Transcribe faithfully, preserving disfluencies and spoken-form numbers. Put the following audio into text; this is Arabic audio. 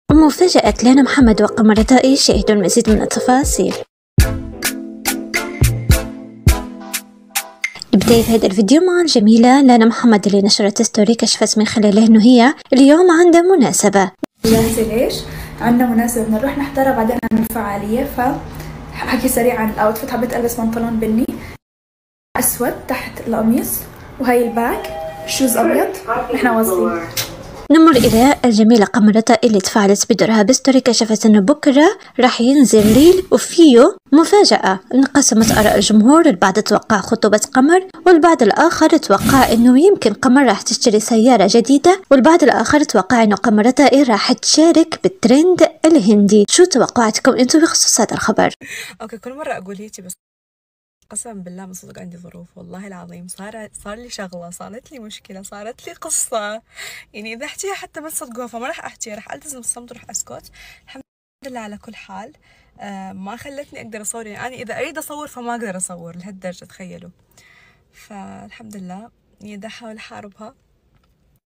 مفاجأة لانا محمد وقمر طائي، شاهدوا المزيد من التفاصيل. بداية هذا الفيديو مع الجميلة لانا محمد اللي نشرت ستوري كشفت من خلاله انه هي اليوم عندها مناسبة. جاهزة ليش؟ عندنا مناسبة بدنا نروح نحضرها بعدين عن الفعالية. فحكي سريع عن الاوتفيت. حبيت البس بنطلون بني اسود تحت القميص، وهي الباك شوز ابيض. نحن واصلين. نمر إلى الجميلة قمر طائي اللي تفاعلت بدورها بستوري كشفت انه بكرة راح ينزل ريل وفيه مفاجأة. انقسمت آراء الجمهور، البعض توقع خطوبة قمر، والبعض الآخر توقع انه يمكن قمر راح تشتري سيارة جديدة، والبعض الآخر توقع انه قمر طائي راح تشارك بالترند الهندي. شو توقعاتكم انتم بخصوص هذا الخبر؟ اوكي، كل مرة اقول هيك بس قسما بالله من صدق عندي ظروف، والله العظيم صار صار لي شغله، صارت لي مشكله، صارت لي قصه. يعني اذا احكيها حتى ما تصدقوها، فما راح احكيها، راح التزم الصمت وراح اسكت. الحمد لله على كل حال. آه ما خلتني اقدر اصور. يعني انا اذا اريد اصور فما اقدر اصور لهالدرجه، تخيلوا. فالحمد لله. يعني دا احاول احاربها